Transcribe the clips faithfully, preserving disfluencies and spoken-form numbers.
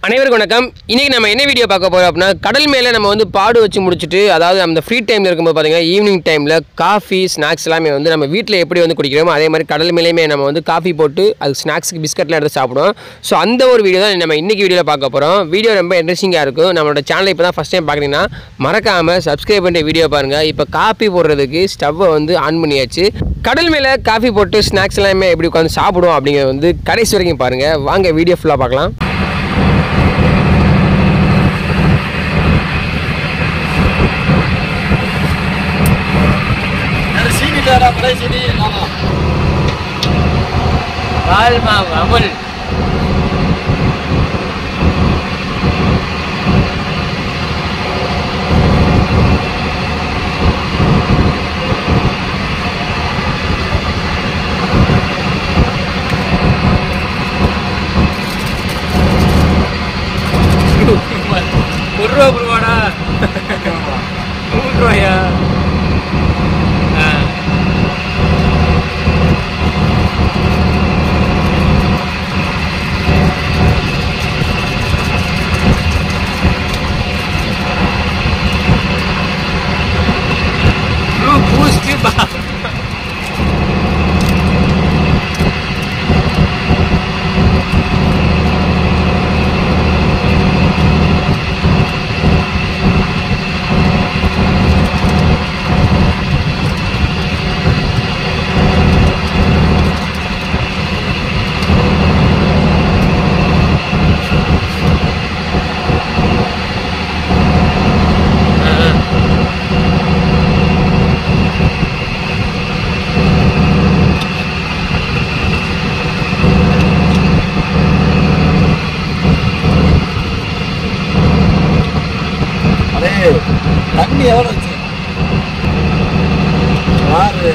அனைவருக்கும் வணக்கம். இன்னைக்கு நம்ம என்ன வீடியோ பார்க்க போறோம் அப்படின்னா, கடல் மேலே நம்ம வந்து பாடு வச்சு முடிச்சுட்டு, அதாவது அந்த ஃப்ரீ டைமில் இருக்கும்போது பார்த்தீங்கன்னா ஈவினிங் டைமில் காஃபி ஸ்நாக்ஸ் எல்லாமே வந்து நம்ம வீட்டில் எப்படி வந்து குடிக்கிறோமோ அதே மாதிரி கடல் மேலேயுமே நம்ம வந்து காஃபி போட்டு அது ஸ்நாக்ஸுக்கு பிஸ்கட்லாம் எடுத்து சாப்பிடுவோம். ஸோ அந்த ஒரு வீடியோ தான் நம்ம இன்றைக்கி வீடியோவில் பார்க்க போகிறோம். வீடியோ ரொம்ப இன்ட்ரெஸ்டிங்காக இருக்கும். நம்மளோட சேனலை இப்போ தான் ஃபஸ்ட் டைம் பார்க்குறீங்கன்னா மறக்காமல் சப்ஸ்கிரைப் பண்ணிட்டு வீடியோ பாருங்கள். இப்போ காஃபி போடுறதுக்கு ஸ்டவ்வை வந்து ஆன் பண்ணியாச்சு. கடல் மேலே காஃபி போட்டு ஸ்நாக்ஸ் எல்லாமே எப்படி உட்காந்து சாப்பிடுவோம் அப்படிங்கிறது வந்து கடைசி வரைக்கும் பாருங்கள். வாங்க வீடியோ ஃபுல்லாக பார்க்கலாம். Play sini, nama. Palma, Amul. Purwa Purwana. Purwa ya. தண்ணி எவ்வளோ வச்சு ஆறு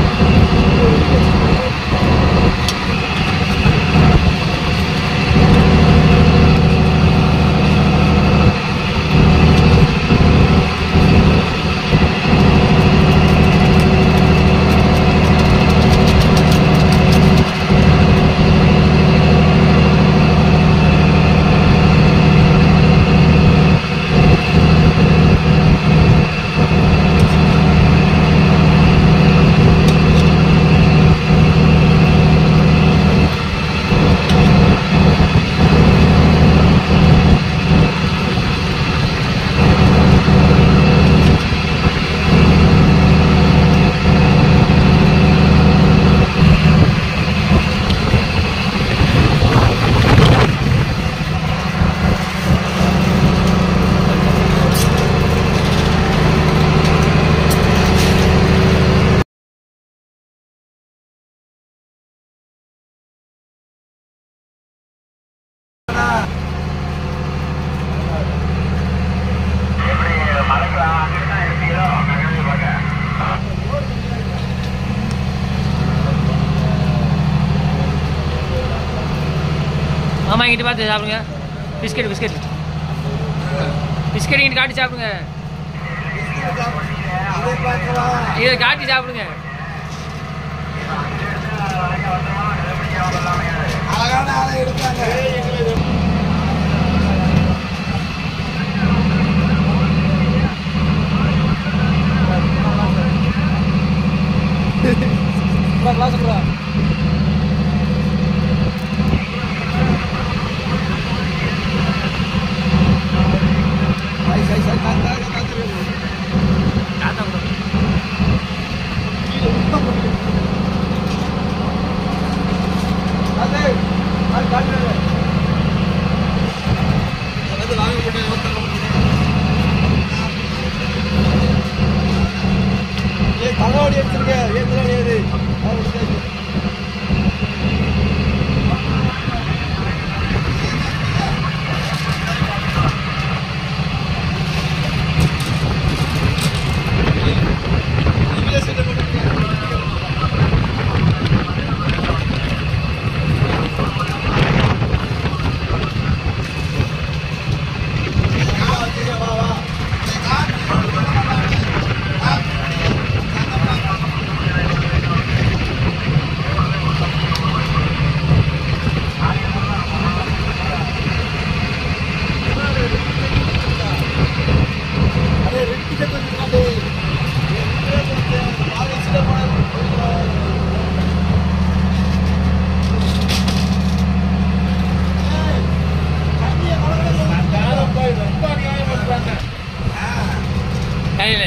மாமா இங்கிட்ட பார்த்து சாப்பிடுங்க. பிஸ்கெட் பிஸ்கெட் பிஸ்கெட் இங்கிட்ட காட்டி சாப்பிடுங்க. இதை காட்டி சாப்பிடுங்க. அழகான ஆளை எடுத்தாங்க.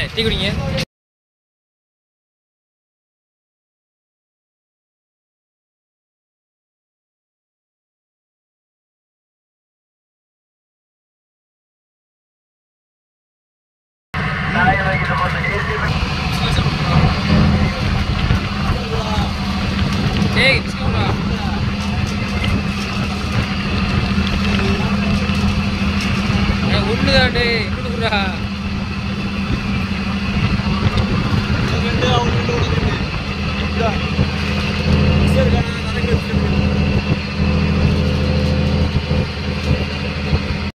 டீ குடிங்க. டேய் சீக்கிரமா ஒன்று தான் டே இன்னொன்று